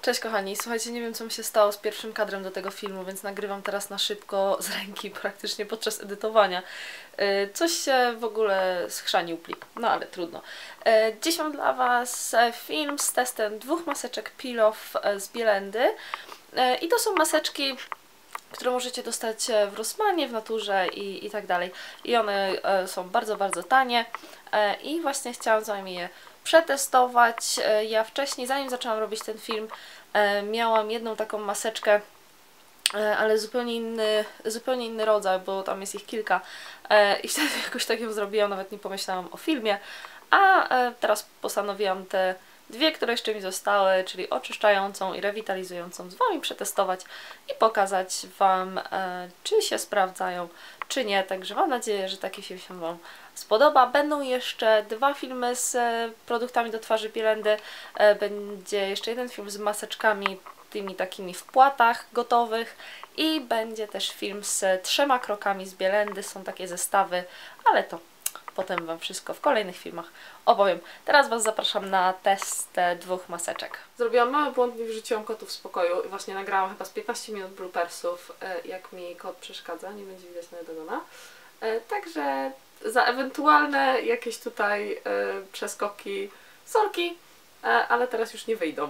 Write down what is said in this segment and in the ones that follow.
Cześć kochani, słuchajcie, nie wiem co mi się stało z pierwszym kadrem do tego filmu, więc nagrywam teraz na szybko z ręki praktycznie podczas edytowania. Coś się w ogóle schrzanił plik, no ale trudno. Dziś mam dla Was film z testem dwóch maseczek Peel Off z Bielendy. I to są maseczki, które możecie dostać w Rossmanie, w Naturze i tak dalej. I one są bardzo, bardzo tanie i właśnie chciałam z Wami je przetestować. Ja wcześniej, zanim zaczęłam robić ten film, miałam jedną taką maseczkę, ale zupełnie inny rodzaj, bo tam jest ich kilka i wtedy jakoś tak ją zrobiłam, nawet nie pomyślałam o filmie, a teraz postanowiłam te dwie, które jeszcze mi zostały, czyli oczyszczającą i rewitalizującą, z Wami przetestować i pokazać Wam, czy się sprawdzają, czy nie. Także mam nadzieję, że taki film się Wam spodoba. Będą jeszcze dwa filmy z produktami do twarzy Bielendy. Będzie jeszcze jeden film z maseczkami tymi takimi w płatach gotowych i będzie też film z 3 krokami z Bielendy. Są takie zestawy, ale to potem Wam wszystko w kolejnych filmach opowiem. Teraz Was zapraszam na test dwóch maseczek. Zrobiłam mały błąd i wrzuciłam kotów z pokoju i właśnie nagrałam chyba z 15 minut bloopersów, jak mi kot przeszkadza, nie będzie widać na dogona. Także za ewentualne jakieś tutaj przeskoki sorki, ale teraz już nie wyjdą.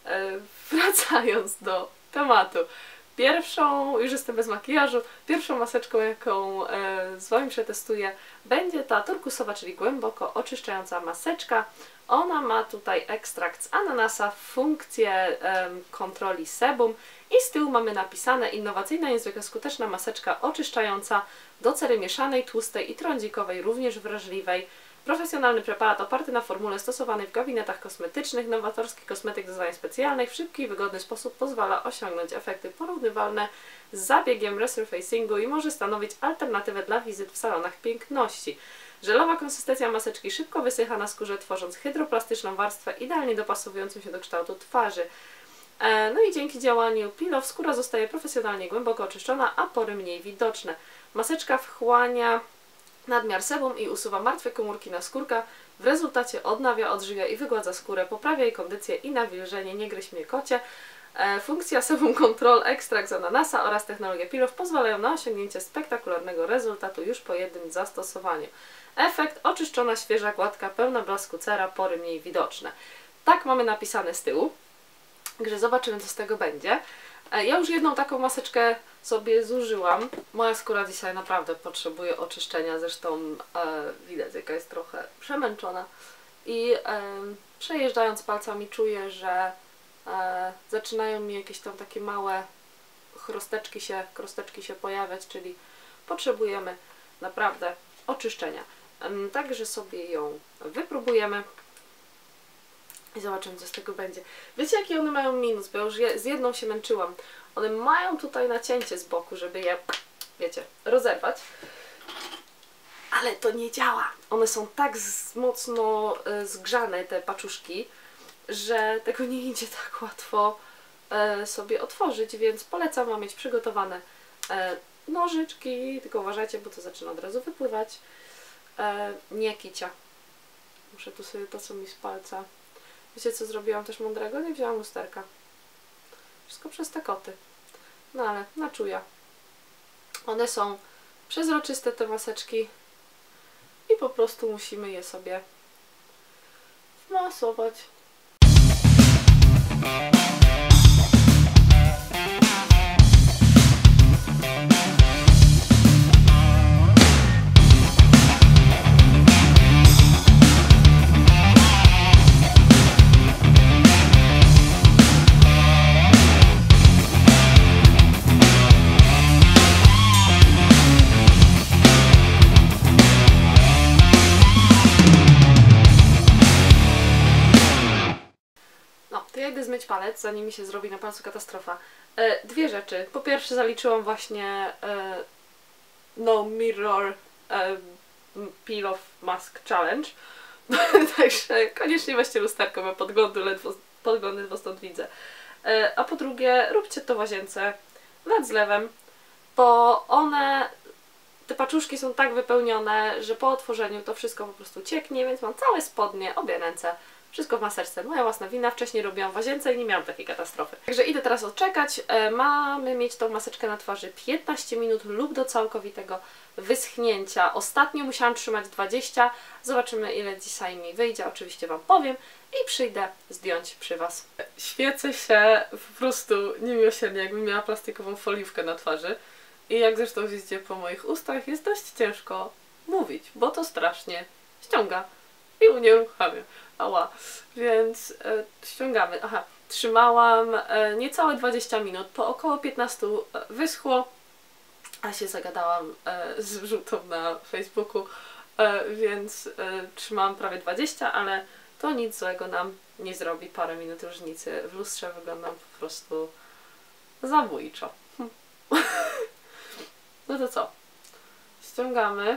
Wracając do tematu. Pierwszą, już jestem bez makijażu, pierwszą maseczką, jaką z Wami przetestuję, będzie ta turkusowa, czyli głęboko oczyszczająca maseczka. Ona ma tutaj ekstrakt z ananasa, funkcję kontroli sebum i z tyłu mamy napisane: innowacyjna, niezwykle skuteczna maseczka oczyszczająca do cery mieszanej, tłustej i trądzikowej, również wrażliwej. Profesjonalny preparat oparty na formule stosowanej w gabinetach kosmetycznych. Nowatorski kosmetyk do zadań specjalnych w szybki i wygodny sposób pozwala osiągnąć efekty porównywalne z zabiegiem resurfacingu i może stanowić alternatywę dla wizyt w salonach piękności. Żelowa konsystencja maseczki szybko wysycha na skórze, tworząc hydroplastyczną warstwę idealnie dopasowującą się do kształtu twarzy. No i dzięki działaniu Peel Off skóra zostaje profesjonalnie głęboko oczyszczona, a pory mniej widoczne. Maseczka wchłania nadmiar sebum i usuwa martwe komórki naskórka. W rezultacie odnawia, odżywia i wygładza skórę, poprawia jej kondycję i nawilżenie. Nie gryź mnie, kocie. Funkcja Sebum Control, ekstrakt z ananasa oraz technologia Peel Off pozwalają na osiągnięcie spektakularnego rezultatu już po jednym zastosowaniu. Efekt: oczyszczona, świeża, gładka, pełna blasku cera, pory mniej widoczne. Tak mamy napisane z tyłu. Także zobaczymy, co z tego będzie. Ja już jedną taką maseczkę sobie zużyłam. Moja skóra dzisiaj naprawdę potrzebuje oczyszczenia, zresztą widać, jaka jest trochę przemęczona. I przejeżdżając palcami czuję, że zaczynają mi jakieś tam takie małe krosteczki się pojawiać, czyli potrzebujemy naprawdę oczyszczenia. Także sobie ją wypróbujemy i zobaczymy, co z tego będzie. Wiecie, jaki one mają minus? Bo ja już z jedną się męczyłam. One mają tutaj nacięcie z boku, żeby je, wiecie, rozerwać. Ale to nie działa. One są tak mocno zgrzane, te paczuszki, że tego nie idzie tak łatwo sobie otworzyć, więc polecam Wam mieć przygotowane nożyczki, tylko uważajcie, bo to zaczyna od razu wypływać. Nie kicia. Muszę tu sobie to, co mi z palca. Wiecie, co zrobiłam też mądrego? Nie wzięłam lusterka. Wszystko przez te koty. No ale na czuja. One są przezroczyste, te maseczki, i po prostu musimy je sobie wmasować. Ja idę zmyć palec, zanim mi się zrobi na palcu katastrofa. Dwie rzeczy. Po pierwsze, zaliczyłam właśnie No Mirror Peel Off Mask Challenge. Także koniecznie weźcie lusterko, bo podglądy ledwo stąd widzę. A po drugie, róbcie to w łazience nad zlewem, bo one te paczuszki są tak wypełnione, że po otworzeniu to wszystko po prostu cieknie, więc mam całe spodnie, obie ręce, wszystko w maseczce. Moja własna wina, wcześniej robiłam w łazience i nie miałam takiej katastrofy. Także idę teraz odczekać. Mamy mieć tą maseczkę na twarzy 15 minut lub do całkowitego wyschnięcia. Ostatnio musiałam trzymać 20. Zobaczymy, ile dzisiaj mi wyjdzie. Oczywiście Wam powiem i przyjdę zdjąć przy Was. Świecę się po prostu niemiłosiernie, jakbym miała plastikową foliówkę na twarzy. I jak zresztą widzicie po moich ustach, jest dość ciężko mówić, bo to strasznie ściąga i unieruchamia. Ała. Więc ściągamy. Aha, trzymałam niecałe 20 minut. Po około 15 wyschło, a się zagadałam z wrzutą na Facebooku, więc trzymałam prawie 20, ale to nic złego nam nie zrobi. Parę minut różnicy. W lustrze wyglądam po prostu zabójczo. No to co? Ściągamy.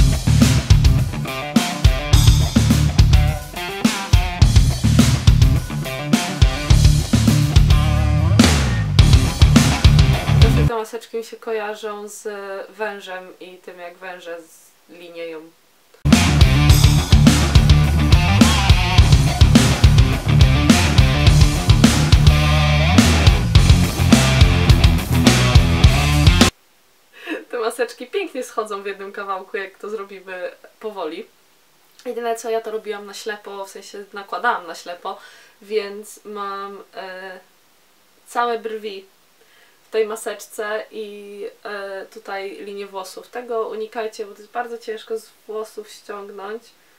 Te maseczki mi się kojarzą z wężem i tym, jak węże linieją. Te maseczki pięknie schodzą w jednym kawałku, jak to zrobimy powoli. Jedyne co, ja to robiłam na ślepo, w sensie nakładałam na ślepo, więc mam całe brwi w tej maseczce i tutaj linię włosów. Tego unikajcie, bo to jest bardzo ciężko z włosów ściągnąć.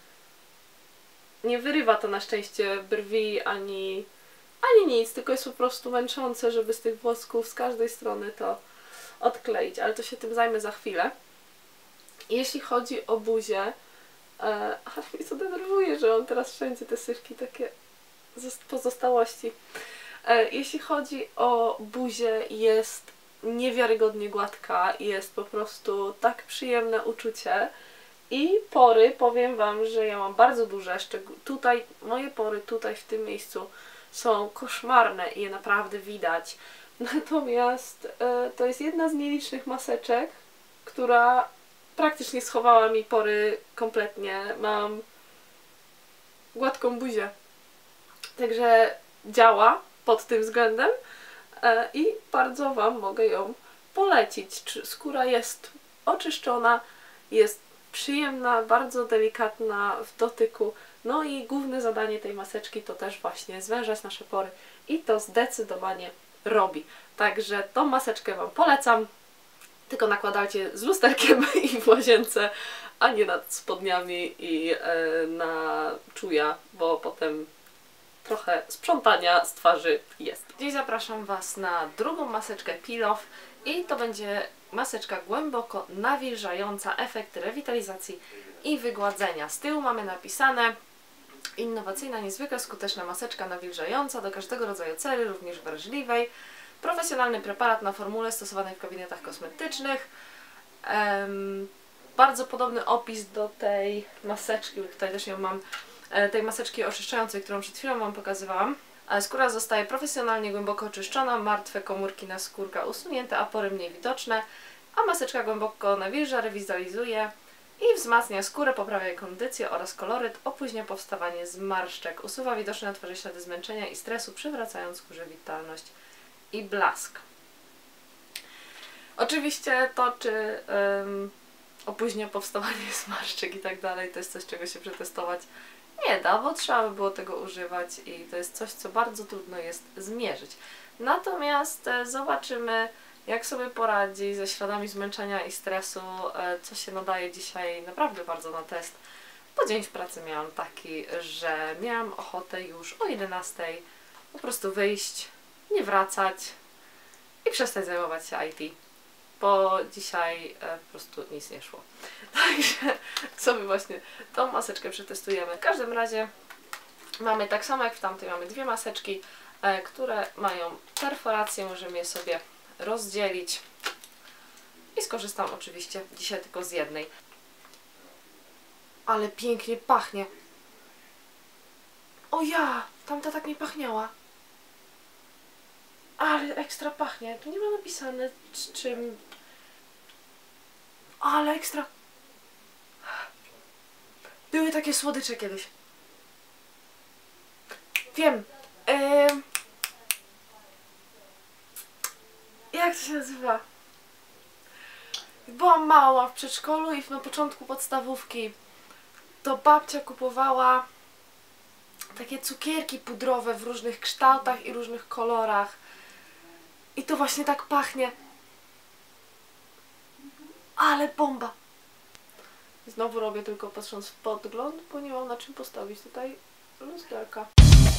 Nie wyrywa to na szczęście brwi ani nic, tylko jest po prostu męczące, żeby z tych włosków z każdej strony to odkleić, ale to się tym zajmę za chwilę. Jeśli chodzi o buzię, ale mnie to denerwuje, że mam teraz wszędzie te syfki takie pozostałości. Jeśli chodzi o buzię, jest niewiarygodnie gładka, jest po prostu tak przyjemne uczucie i pory, powiem Wam, że ja mam bardzo duże, tutaj, moje pory tutaj w tym miejscu są koszmarne i je naprawdę widać. Natomiast to jest jedna z nielicznych maseczek, która praktycznie schowała mi pory kompletnie. Mam gładką buzię. Także działa pod tym względem i bardzo Wam mogę ją polecić. Skóra jest oczyszczona, jest przyjemna, bardzo delikatna w dotyku. No i główne zadanie tej maseczki to też właśnie zwężać nasze pory i to zdecydowanie robi. Także tą maseczkę Wam polecam, tylko nakładajcie z lusterkiem i w łazience, a nie nad spodniami i na czuja, bo potem trochę sprzątania z twarzy jest. Dziś zapraszam Was na drugą maseczkę Peel Off i to będzie maseczka głęboko nawilżająca, efekt rewitalizacji i wygładzenia. Z tyłu mamy napisane: innowacyjna, niezwykle skuteczna maseczka nawilżająca do każdego rodzaju cery, również wrażliwej. Profesjonalny preparat na formule stosowanej w gabinetach kosmetycznych. Bardzo podobny opis do tej maseczki, tutaj też ją mam, tej maseczki oczyszczającej, którą przed chwilą Wam pokazywałam. Skóra zostaje profesjonalnie głęboko oczyszczona, martwe komórki naskórka usunięte, a pory mniej widoczne, a maseczka głęboko nawilża, rewitalizuje i wzmacnia skórę, poprawia jej kondycję oraz koloryt, opóźnia powstawanie zmarszczek, usuwa widoczne na twarzy ślady zmęczenia i stresu, przywracając skórze witalność i blask. Oczywiście to, czy opóźnia powstawanie zmarszczek i tak dalej, to jest coś, czego się przetestować nie da, bo trzeba by było tego używać i to jest coś, co bardzo trudno jest zmierzyć. Natomiast zobaczymy, jak sobie poradzi ze śladami zmęczenia i stresu, co się nadaje dzisiaj naprawdę bardzo na test. Bo dzień w pracy miałam taki, że miałam ochotę już o 11 po prostu wyjść, nie wracać i przestać zajmować się IT. Bo dzisiaj po prostu nic nie szło. Także sobie właśnie tą maseczkę przetestujemy. W każdym razie mamy tak samo jak w tamtej, mamy dwie maseczki, które mają perforację, możemy je sobie rozdzielić i skorzystam oczywiście dzisiaj tylko z jednej. Ale pięknie pachnie. O ja! Tamta tak nie pachniała. Ale ekstra pachnie. Tu nie ma napisane z czym... Ale ekstra. Były takie słodycze kiedyś. Wiem. Jak to się nazywa? Byłam mała w przedszkolu i na początku podstawówki to babcia kupowała takie cukierki pudrowe w różnych kształtach i różnych kolorach. I to właśnie tak pachnie. Ale bomba! Znowu robię tylko patrząc w podgląd, bo nie mam na czym postawić tutaj lusterka.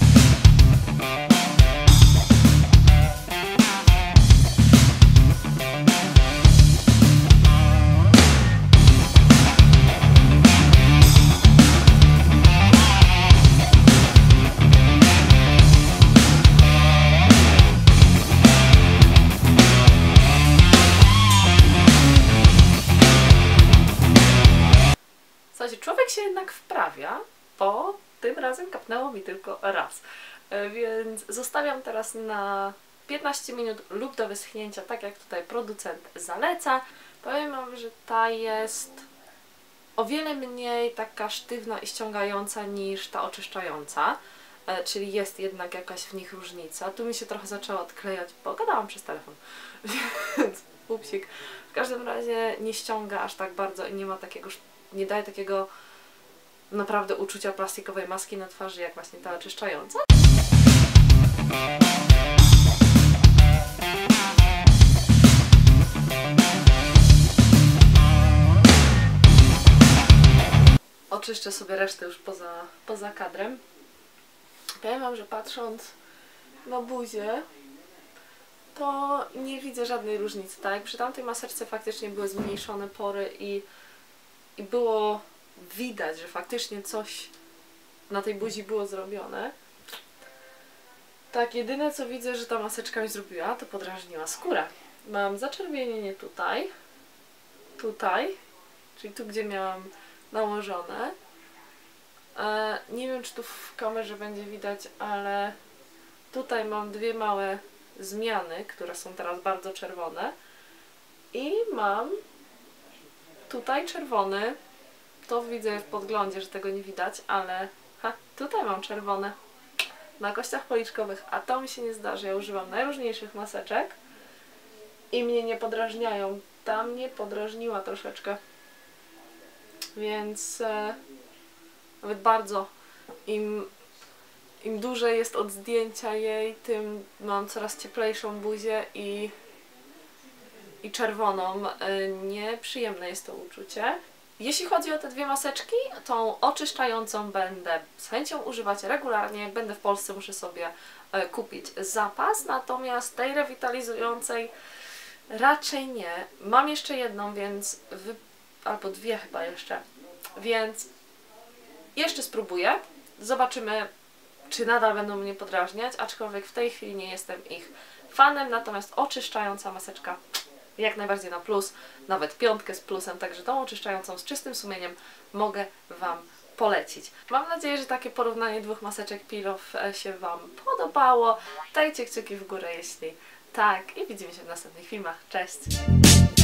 Słuchajcie, człowiek się jednak wprawia, bo tym razem kapnęło mi tylko raz. Więc zostawiam teraz na 15 minut lub do wyschnięcia, tak jak tutaj producent zaleca. Powiem wam, że ta jest o wiele mniej taka sztywna i ściągająca niż ta oczyszczająca. Czyli jest jednak jakaś w nich różnica. Tu mi się trochę zaczęło odklejać, bo gadałam przez telefon. Więc upsik. W każdym razie nie ściąga aż tak bardzo i nie ma takiego, nie daje takiego naprawdę uczucia plastikowej maski na twarzy, jak właśnie ta oczyszczająca. Oczyszczę sobie resztę już poza kadrem. Powiem wam, że patrząc na buzię, to nie widzę żadnej różnicy, tak? Przy tamtej maseczce faktycznie były zmniejszone pory i było widać, że faktycznie coś na tej buzi było zrobione. Tak, jedyne co widzę, że ta maseczka mi zrobiła, to podrażniła skórę. Mam zaczerwienienie tutaj, czyli tu, gdzie miałam nałożone. Nie wiem, czy tu w kamerze będzie widać, ale tutaj mam dwie małe zmiany, które są teraz bardzo czerwone. I mam tutaj czerwony. To widzę w podglądzie, że tego nie widać, ale tutaj mam czerwone na kościach policzkowych, a to mi się nie zdarzy. Ja używam najróżniejszych maseczek i mnie nie podrażniają. Ta mnie podrażniła troszeczkę. Więc nawet bardzo. Im dłużej jest od zdjęcia jej, tym mam coraz cieplejszą buzię i czerwoną. Nieprzyjemne jest to uczucie. Jeśli chodzi o te dwie maseczki, tą oczyszczającą będę z chęcią używać regularnie. Jak będę w Polsce, muszę sobie kupić zapas, natomiast tej rewitalizującej raczej nie. Mam jeszcze jedną, więc albo dwie chyba jeszcze, więc jeszcze spróbuję. Zobaczymy, czy nadal będą mnie podrażniać, aczkolwiek w tej chwili nie jestem ich fanem, natomiast oczyszczająca maseczka jak najbardziej na plus, nawet 5 z plusem, także tą oczyszczającą z czystym sumieniem mogę wam polecić. Mam nadzieję, że takie porównanie dwóch maseczek Peel Off się wam podobało. Dajcie kciuki w górę, jeśli tak, i widzimy się w następnych filmach. Cześć!